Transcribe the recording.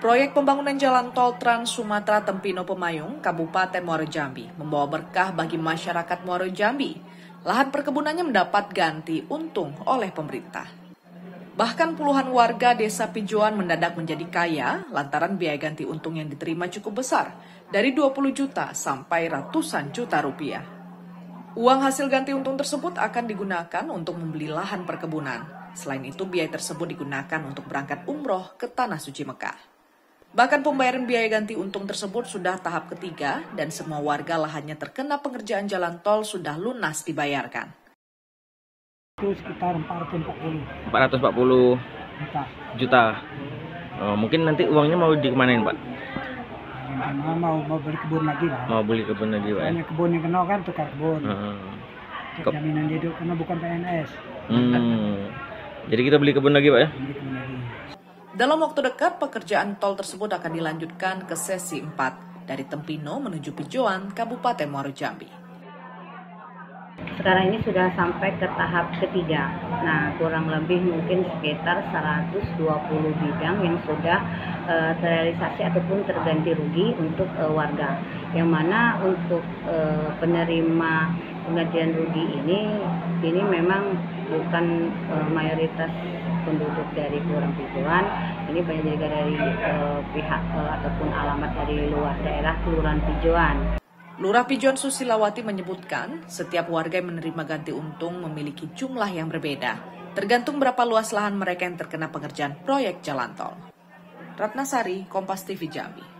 Proyek pembangunan jalan tol Trans Sumatera Tempino Pemayung, Kabupaten Muaro Jambi, membawa berkah bagi masyarakat Muaro Jambi. Lahan perkebunannya mendapat ganti untung oleh pemerintah. Bahkan puluhan warga desa Pijoan mendadak menjadi kaya lantaran biaya ganti untung yang diterima cukup besar, dari 20 juta sampai ratusan juta rupiah. Uang hasil ganti untung tersebut akan digunakan untuk membeli lahan perkebunan. Selain itu, biaya tersebut digunakan untuk berangkat umroh ke Tanah Suci Mekah. Bahkan pembayaran biaya ganti untung tersebut sudah tahap ketiga dan semua warga lahannya terkena pengerjaan jalan tol sudah lunas dibayarkan. Itu sekitar 440 juta. Mungkin nanti uangnya mau dikemanain, Pak? Mau beli kebun lagi lah. Mau beli kebun lagi, Pak? Hanya kebun yang kena kan tukar kebun. Untuk jaminan hidup karena bukan PNS. Jadi kita beli kebun lagi, Pak ya? Beli kebun lagi. Dalam waktu dekat, pekerjaan tol tersebut akan dilanjutkan ke sesi 4 dari Tempino menuju Pijoan, Kabupaten Muaro Jambi. Sekarang ini sudah sampai ke tahap ketiga. Nah, kurang lebih mungkin sekitar 120 bidang yang sudah terrealisasi ataupun terganti rugi untuk warga. Yang mana untuk penerima penggantian rugi ini memang bukan mayoritas penduduk dari Kelurahan Pijoan, ini banyak juga dari pihak ataupun alamat dari luar daerah Kelurahan Pijoan. Lurah Pijoan Susilawati menyebutkan setiap warga yang menerima ganti untung memiliki jumlah yang berbeda, tergantung berapa luas lahan mereka yang terkena pengerjaan proyek jalan tol. Ratnasari, Kompas TV Jambi.